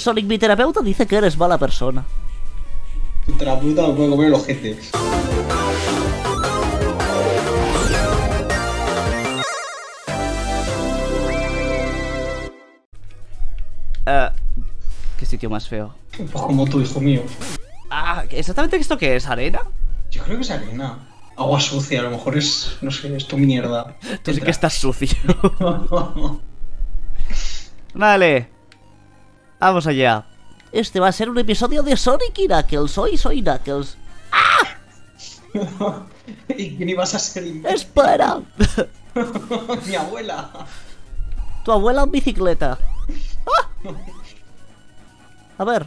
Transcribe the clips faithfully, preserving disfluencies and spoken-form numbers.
Sonic, mi terapeuta dice que eres mala persona. Tu terapeuta me puede comer el ojete. Uh, ¿Qué sitio más feo? Pues como tú, hijo mío. Ah, ¿exactamente esto qué es? ¿Arena? Yo creo que es arena. Agua sucia, a lo mejor es, no sé, es tu mierda. Tú sí que estás sucio. Vale. Vamos allá. Este va a ser un episodio de Sonic y Knuckles. Hoy soy Knuckles. ¡Ah! ¿Y quién ibas a ser? ¡Espera! Mi abuela. Tu abuela en bicicleta. ¡Ah! A ver.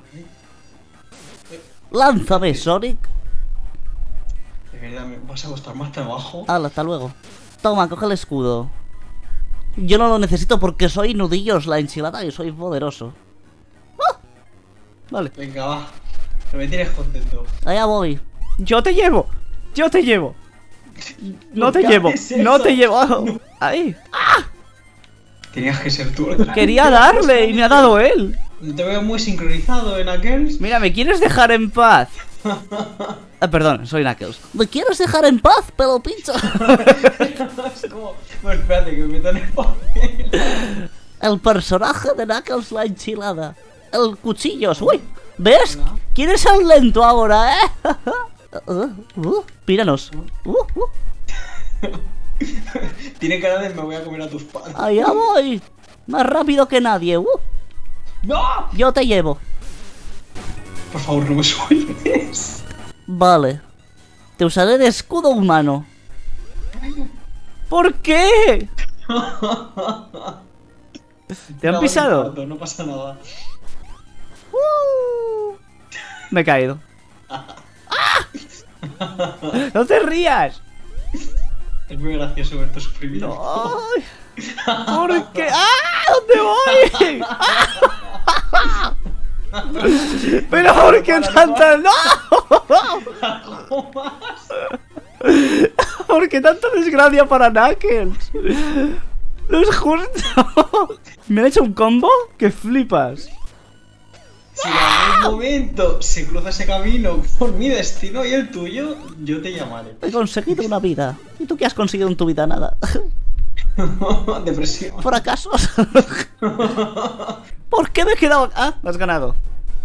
Lánzame, Sonic. De verdad, me vas a costar más trabajo. Hala, hasta luego. Toma, coge el escudo. Yo no lo necesito porque soy nudillos la enchilada y soy poderoso. ¡Ah! Vale. Venga, va. Que me tienes contento. Allá voy. Yo te llevo. Yo te llevo. No te ¿Qué llevo. haces No eso? te llevo. Ahí. ¡Ah! Tenías que ser tú. ¿Verdad? Quería darle y me ha dado él. Te veo muy sincronizado en aquel. Mira, ¿me quieres dejar en paz? Ah, perdón, soy Knuckles. ¿Me quieres dejar en paz, pelo pincho? Es como... Bueno, espérate, que me metan en papel. El personaje de Knuckles la enchilada. El cuchillos. Uy, ¿ves? ¿Quién es el lento ahora, eh? Uh, uh, míranos. Uh, uh. Tiene cara de me voy a comer a tus padres. Allá voy. Más rápido que nadie. Uh. ¡No! Yo te llevo. Por favor, no me sueltes. Vale. Te usaré de escudo humano. ¿Por qué? ¿Te han No, pisado? No, no pasa nada. Uh. Me he caído. ¡Ah! ¡No te rías! Es muy gracioso ver tu sufrimiento. No. ¿Por qué? ¡Ah! ¿Dónde voy? ¡Ah! ¿Pero por qué tanta? ¡No! ¿Por qué tanta desgracia para Knuckles? No es justo. ¿Me han hecho un combo? ¡Que flipas! Si en algún momento se cruza ese camino con mi destino y el tuyo, yo te llamaré. He conseguido una vida. ¿Y tú qué has conseguido en tu vida? Nada. Depresión. ¿Fracasos? ¿Por qué me he quedado? Ah, me has ganado.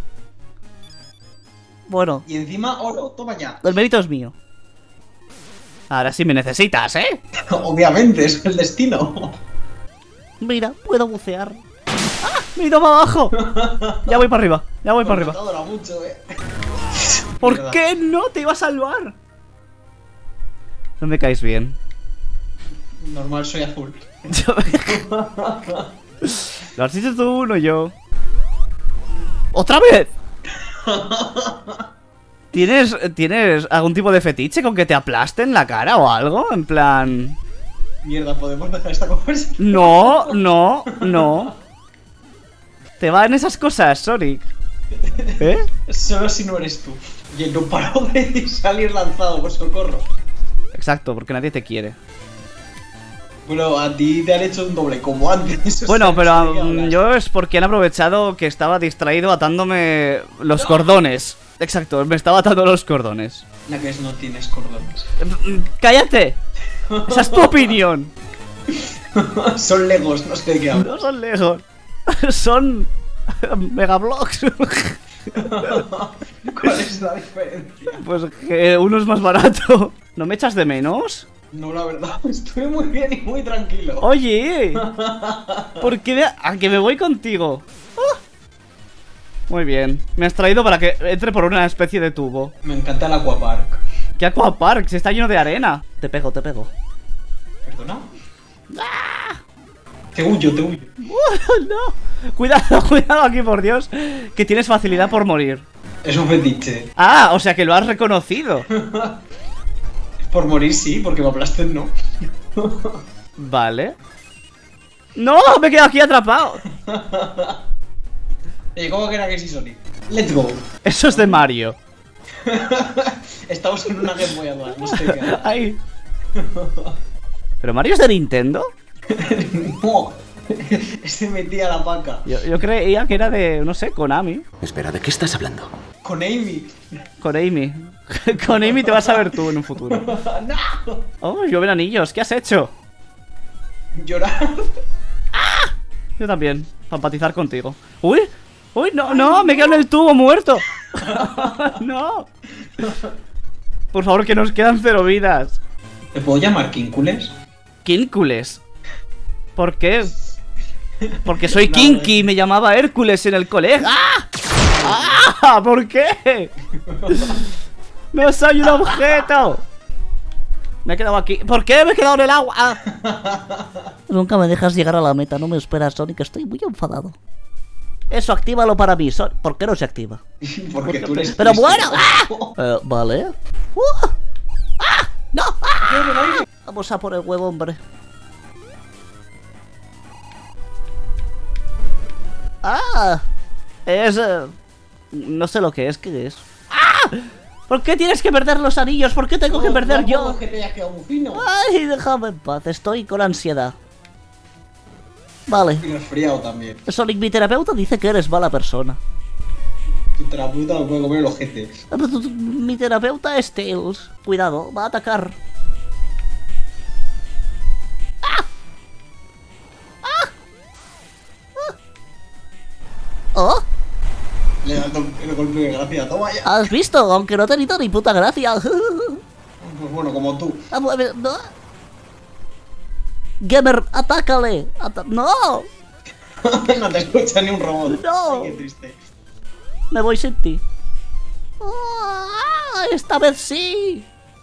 Bueno, Y encima, oro, toma ya. el mérito es mío. Ahora sí me necesitas, ¿eh? Obviamente, es el destino. Mira, puedo bucear. ¡Ah! Me he ido para abajo. Ya voy para arriba, ya voy para arriba. No dura mucho, eh. ¿Por Mierda. qué no te iba a salvar? No me caes bien. Normal, soy azul. Lo has hecho tú, no yo. ¡Otra vez! ¿Tienes, ¿Tienes algún tipo de fetiche con que te aplasten la cara o algo? En plan... Mierda, ¿podemos dejar esta conversación? No, no, no. ¿Te van esas cosas, Sonic? ¿Eh? Solo si no eres tú. Y no paro de salir lanzado, por socorro. Exacto, porque nadie te quiere. Bueno, a ti te han hecho un doble como antes. Bueno, o sea, pero ¿de qué um, hablas? yo es porque han aprovechado que estaba distraído atándome los cordones. Exacto, me estaba atando los cordones. Knuckles, no tienes cordones. ¡Cállate! Esa es tu opinión. Son legos, no sé de qué hablas. No son Legos. Son... Megablocks. ¿Cuál es la diferencia? Pues que uno es más barato. ¿No me echas de menos? No, la verdad, estoy muy bien y muy tranquilo. Oye, ¿por qué me... a que me voy contigo? Ah. Muy bien, me has traído para que entre por una especie de tubo. Me encanta el aquapark. ¿Qué aquapark? Si está lleno de arena. Te pego, te pego. ¿Perdona? ¡Ah! Te huyo, te huyo. Uh, no. Cuidado, cuidado aquí, por Dios. Que tienes facilidad por morir. Es un fetiche. Ah, o sea que lo has reconocido. Por morir sí, porque me aplasten no. Vale. ¡No! Me he quedado aquí atrapado. Oye, ¿cómo que era que sí, Sonic? Let's go. Eso es de Mario. Estamos en una Game Boy Advance, no sé qué era. Ahí. ¿Pero Mario es de Nintendo? No, Este metía la paca. Yo, yo creía que era de, no sé, Konami. Espera, ¿de qué estás hablando? Con Amy. Con Amy. Con Amy te vas a ver tú en un futuro. ¡No! Oh, llueven anillos. ¿Qué has hecho? Llorar. Yo también. Para empatizar contigo. ¡Uy! ¡Uy! ¡No! ¡No! ¡Me quedo en el tubo muerto! ¡No! Por favor, que nos quedan cero vidas. ¿Te puedo llamar Quíncules? ¿Quíncules? ¿Por qué? Porque soy kinky y me llamaba Hércules en el colegio. ¡Ah! ¡Ah! ¿Por qué? ¡No soy un objeto! Me he quedado aquí. ¿Por qué me he quedado en el agua? Ah. Nunca me dejas llegar a la meta. No me esperas, Sonic. Estoy muy enfadado. Eso, actívalo para mí. Son... ¿Por qué no se activa? Porque tú eres Pero triste. bueno. ¡Ah! Eh, vale. Uh. ¡Ah! ¡No! ¡Ah! Vamos a por el huevo, hombre. ¡Ah! Es... Eh... No sé lo que es. ¿Qué es? ¡Ah! ¿Por qué tienes que perder los anillos? ¿Por qué tengo No, que perder no yo? puedo, que te hayas quedado muy fino. Ay, déjame en paz. Estoy con ansiedad. Vale. Y resfriado también. Sonic, mi terapeuta dice que eres mala persona. Tu terapeuta me puede comer el ojete. Ah, pero tu- tu- Mi terapeuta es Tails. Cuidado, va a atacar. ¡Ah! ¡Ah! ¡Ah! ¡Oh! Le he dado el golpe de gracia. Toma ya. ¿Has visto? Aunque no he tenido ni puta gracia. Pues bueno, como tú. Ah, pues, no. Gamer, atácale. Ata- ¡No! No te escucha ni un robot. No. Ay, qué triste. Me voy sin ti. ¡Ah! Esta vez sí.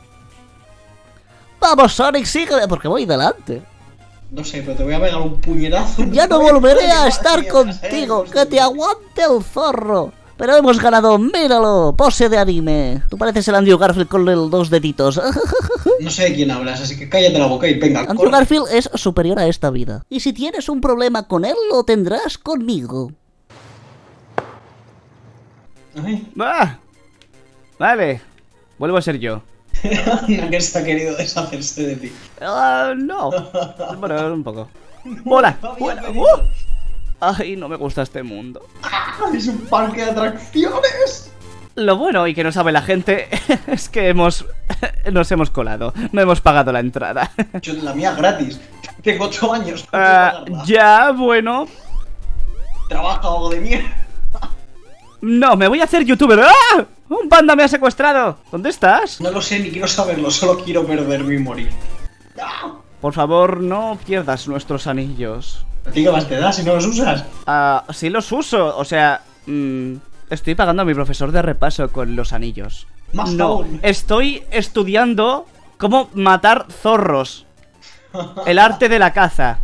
Vamos, Sonic, sigue. Porque voy delante. No sé, pero te voy a pegar un puñetazo. Ya no volveré a estar contigo. Que te aguante el zorro. Pero hemos ganado, míralo. Pose de anime. Tú pareces el Andrew Garfield con los dos deditos. No sé de quién hablas, así que cállate la boca y venga. Andrew corre. Garfield es superior a esta vida. Y si tienes un problema con él, lo tendrás conmigo. Ay, Ah, vale. Vuelvo a ser yo. anda que se ha querido deshacerse de ti. Ah, no. Bueno, un poco. ¡Hola! Había Hola. pedido. ¡Uh! Ay, no me gusta este mundo. ¡Ah! ¡Es un parque de atracciones! Lo bueno y que no sabe la gente es que hemos nos hemos colado. No hemos pagado la entrada. Yo la mía gratis. Tengo ocho años. ¿Por qué Ah, pagarla? ya, bueno. Trabaja algo de mierda. No, me voy a hacer youtuber. ¡Ah! ¡Un panda me ha secuestrado! ¿Dónde estás? No lo sé ni quiero saberlo, solo quiero perderme y morir. ¡Ah! Por favor, no pierdas nuestros anillos. ¿A ti qué más te da si no los usas? Ah, sí los uso. O sea, mm, estoy pagando a mi profesor de repaso con los anillos. Más No, aún. estoy estudiando cómo matar zorros. El arte de la caza.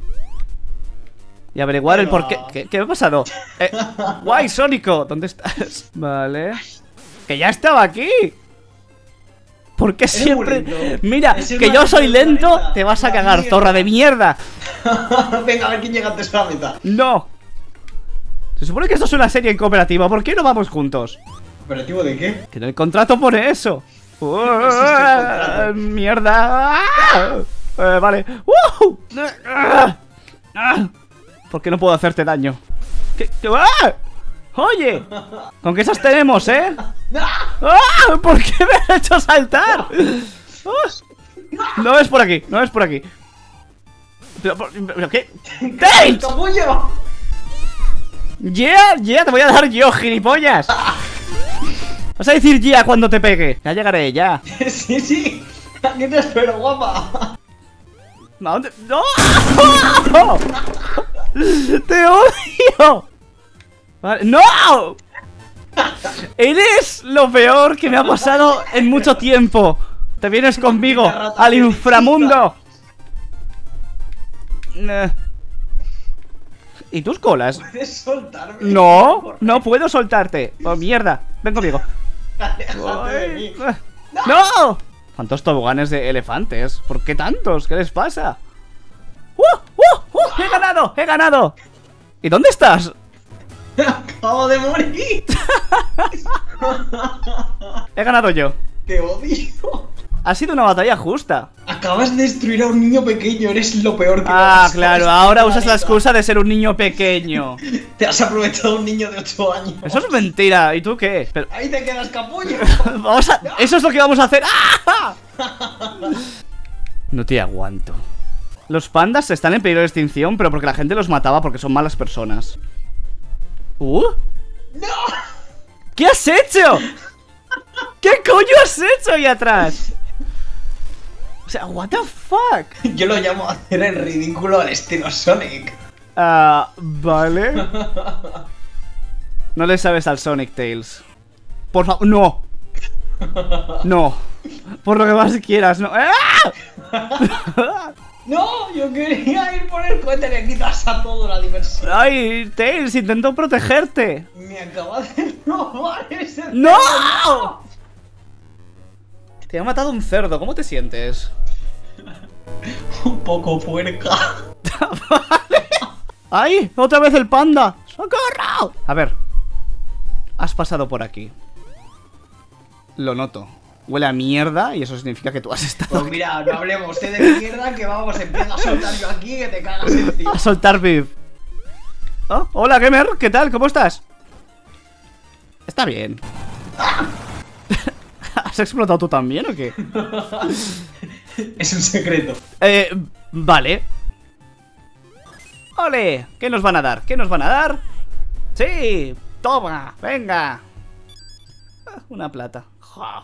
Y averiguar el Pero- por qué. ¿Qué, qué me ha pasado? Eh, guay, Sónico, ¿dónde estás? Vale. Que ya estaba aquí. ¿Por qué siempre? muy lento. Mira, Es el que más yo soy lento del lento, planeta. te vas a La cagar, mierda. zorra de mierda. Venga, a ver quién llega antes a la meta. No. Se supone que esto es una serie en cooperativa. ¿Por qué no vamos juntos? ¿Operativo de qué? Que en el contrato pone eso. Uh, existe el contrato. mierda. Ah, eh, vale. Uh, ah, ah. ¿Por qué no puedo hacerte daño? ¿Qué, qué- ah? Oye, con que esas tenemos, ¿eh? ¡Ah! ¿Por qué me has hecho saltar? Ah. No es por aquí, no es por aquí. ¿Pero, por- pero qué? ¡Tails! ¡Capullo! ¡Yeah! ¡Yeah! ¡Te voy a dar yo, gilipollas! Vas a decir yeah cuando te pegue. Ya llegaré, ya. Sí, sí. Aquí te espero, guapa. ¿A dónde? ¡No! ¡Te odio! Vale. ¡No! Eres lo peor que me ha pasado en mucho tiempo. Te vienes conmigo al inframundo. Eh. ¿Y tus colas? ¿Puedes soltarme? No, no puedo soltarte. Oh, mierda. Ven conmigo. Déjate de mí. ¡No! ¿Cuántos toboganes de elefantes? ¿Por qué tantos? ¿Qué les pasa? ¡Uh! ¡Uh! ¡Uh! ¡He ganado! ¡He ganado! ¿Y dónde estás? Acabo de morir. He ganado yo. Te odio. Ha sido una batalla justa. Acabas de destruir a un niño pequeño, eres lo peor que me ha Ah, pasado claro, en este ahora usas la planeta. excusa de ser un niño pequeño. Te has aprovechado de un niño de ocho años. Eso es mentira, ¿y tú qué? Pero, Ahí te quedas, capullo. vamos a... Eso es lo que vamos a hacer. ¡Ah! No te aguanto. Los pandas están en peligro de extinción, pero porque la gente los mataba porque son malas personas. ¿Uh? ¡No! ¿Qué has hecho? ¿Qué coño has hecho ahí atrás? O sea, what the fuck. Yo lo llamo hacer el ridículo al estilo Sonic. Ah, vale. No le sabes al Sonic Tails. Por favor, no. No. Por lo que más quieras, no. ¡Ah! No, yo quería ir por el cohete, le quitas a todo la diversión. Ay, Tails, intento protegerte. Me acaba de robar ese cerdo. ¡No! Te ha matado un cerdo, ¿cómo te sientes? Un poco puerca. Vale. ¡Ay! ¡Otra vez el panda! ¡Socorro! A ver. Has pasado por aquí. Lo noto. Huele a mierda y eso significa que tú has estado Pues aquí. mira, no hablemos de mierda que vamos, empiezo a soltar yo aquí que te cagas encima. A soltar beef. Oh, hola, gamer, ¿qué tal? ¿Cómo estás? Está bien. ¿Has explotado tú también o qué? Es un secreto. Eh, vale. Ole, ¿qué nos van a dar? ¿Qué nos van a dar? Sí, toma, venga. Ah, una plata. Ja.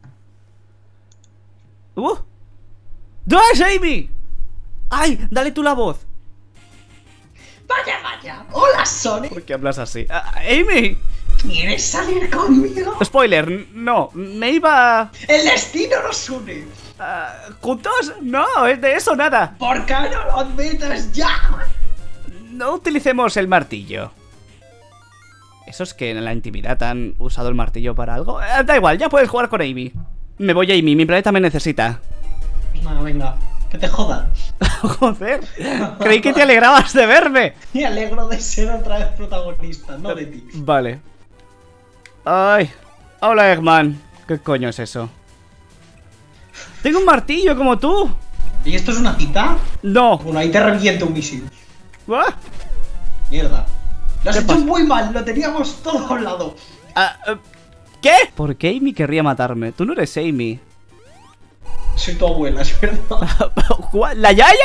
Uh. ¡No es Amy! ¡Ay! Dale tú la voz. Vaya, vaya. Hola, Sonic. ¿Por qué hablas así? Ah, ¡Amy! ¿Quieres salir conmigo? Spoiler, no, me iba... El destino nos une. ah, ¿Juntos? No, es de eso nada. ¿Por qué no lo admites ya? No utilicemos el martillo. ¿Esos que en la intimidad han usado el martillo para algo? Eh, da igual, ya puedes jugar con Amy. Me voy a Amy, mi planeta me necesita. Pues nada, venga. Que te jodan. Joder, creí que te alegrabas de verme. Me alegro de ser otra vez protagonista, no de ti. Vale. Ay, hola Eggman. ¿Qué coño es eso? Tengo un martillo como tú. ¿Y esto es una cita? No. Bueno, ahí te reviento un misil. Ah, Mierda. Lo has ¿Qué hecho pasa? muy mal, lo teníamos todo al lado. ah, eh, ¿Qué? ¿Por qué Amy querría matarme? Tú no eres Amy. Soy tu abuela, es verdad. ¿Cuál? ¿La Yaya?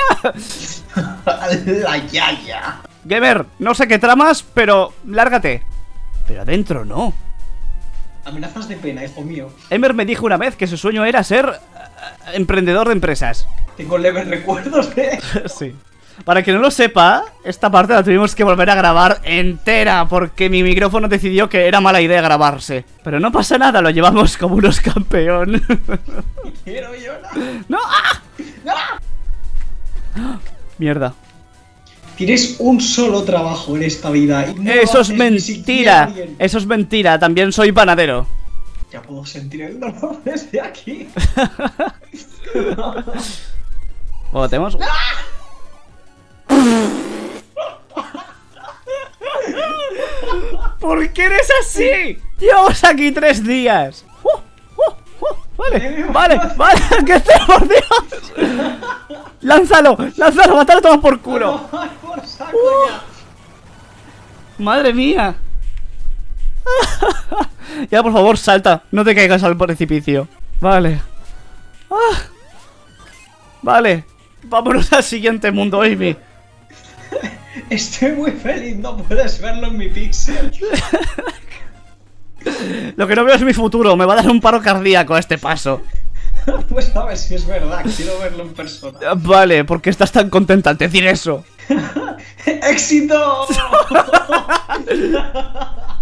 La yaya. Gamer, no sé qué tramas, pero lárgate. Pero adentro no. Amenazas de pena, hijo mío. Emer me dijo una vez que su sueño era ser eh, emprendedor de empresas. Tengo leves recuerdos de... Sí. Para que no lo sepa, esta parte la tuvimos que volver a grabar entera porque mi micrófono decidió que era mala idea grabarse. Pero no pasa nada, lo llevamos como unos campeón. Quiero llorar. ¡No! ¡Ah! ¡Ah! Mierda. Tienes un solo trabajo en esta vida. Y no Eso es haces ni mentira. siquiera bien. Eso es mentira. También soy panadero. Ya puedo sentir el dolor desde aquí. Bueno, tenemos... ¿Por qué eres así? Llevamos aquí tres días. Uh, uh, uh, vale, vale, vale. ¡Que esté, por Dios! ¡Lánzalo! ¡Lánzalo! ¡Mátalo todo por culo! Ay, por saco ya. ¡Madre mía! Ya, por favor, salta. No te caigas al precipicio. Vale. Ah. Vale. Vámonos al siguiente mundo, Amy. Estoy muy feliz, no puedes verlo en mi pixel. Lo que no veo es mi futuro. Me va a dar un paro cardíaco a este paso. Pues a ver si es verdad, quiero verlo en persona. Vale, ¿por qué estás tan contenta al decir eso? ¡Éxito!